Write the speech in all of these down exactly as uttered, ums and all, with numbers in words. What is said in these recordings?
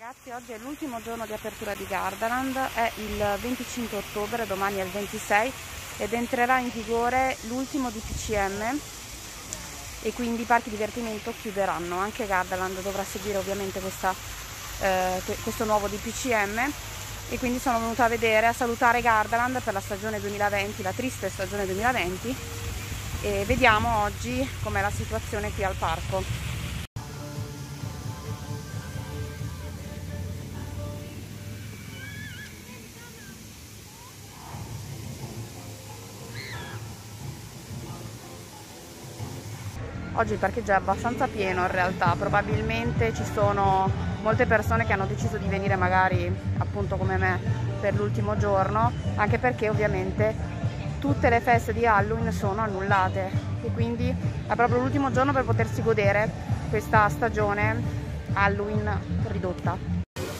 Ragazzi, oggi è l'ultimo giorno di apertura di Gardaland, è il venticinque ottobre, domani è il ventisei ed entrerà in vigore l'ultimo D P C M e quindi i parchi divertimento chiuderanno. Anche Gardaland dovrà seguire ovviamente questa, eh, questo nuovo D P C M e quindi sono venuta a vedere, a salutare Gardaland per la stagione duemilaventi, la triste stagione duemilaventi, e vediamo oggi com'è la situazione qui al parco. Oggi il parcheggio è abbastanza pieno in realtà, probabilmente ci sono molte persone che hanno deciso di venire magari appunto come me per l'ultimo giorno, anche perché ovviamente tutte le feste di Halloween sono annullate e quindi è proprio l'ultimo giorno per potersi godere questa stagione Halloween ridotta.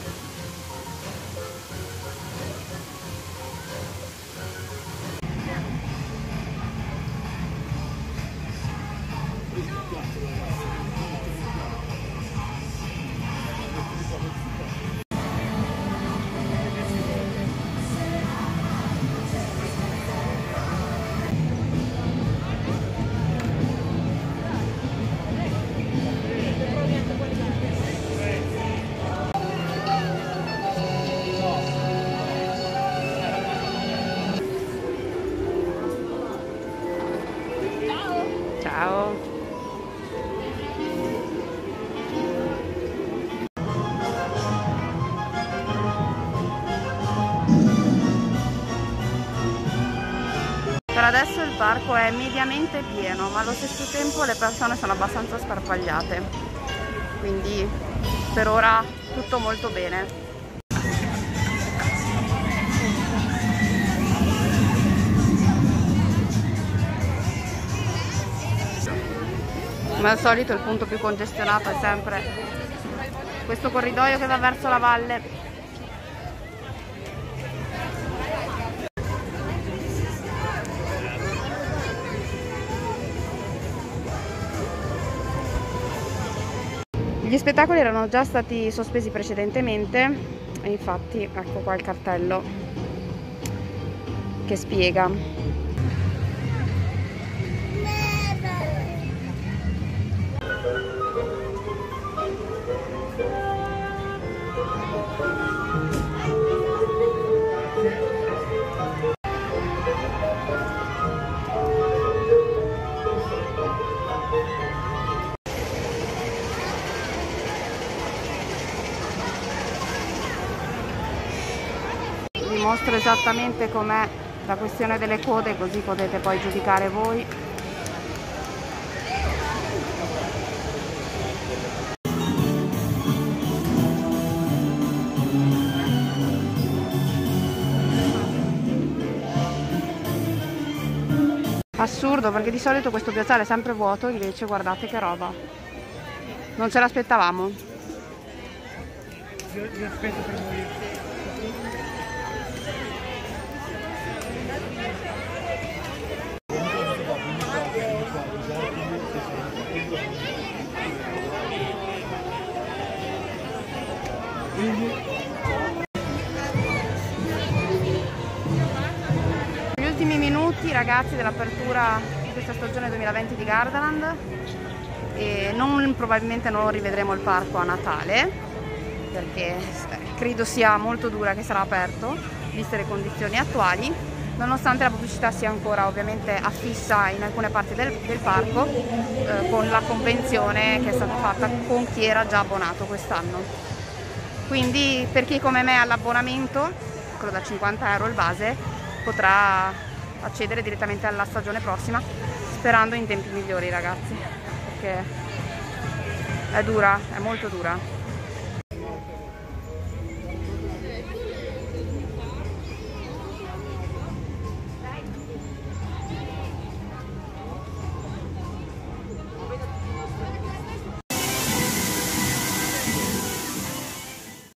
Ciao! Per adesso il parco è mediamente pieno, ma allo stesso tempo le persone sono abbastanza sparpagliate, quindi per ora tutto molto bene. Come al solito il punto più congestionato è sempre questo corridoio che va verso la valle. Gli spettacoli erano già stati sospesi precedentemente e infatti ecco qua il cartello che spiega. Vi mostro esattamente com'è la questione delle code, così potete poi giudicare voi. Assurdo, perché di solito questo piazzale è sempre vuoto, invece guardate che roba. Non ce l'aspettavamo. Io, io aspetto per morire. Gli ultimi minuti, ragazzi, dell'apertura di questa stagione duemilaventi di Gardaland, e non, probabilmente non rivedremo il parco a Natale perché credo sia molto dura che sarà aperto viste le condizioni attuali, nonostante la pubblicità sia ancora ovviamente affissa in alcune parti del, del parco eh, con la convenzione che è stata fatta con chi era già abbonato quest'anno. Quindi per chi come me ha l'abbonamento, quello da cinquanta euro il base, potrà accedere direttamente alla stagione prossima, sperando in tempi migliori, ragazzi, perché è dura, è molto dura.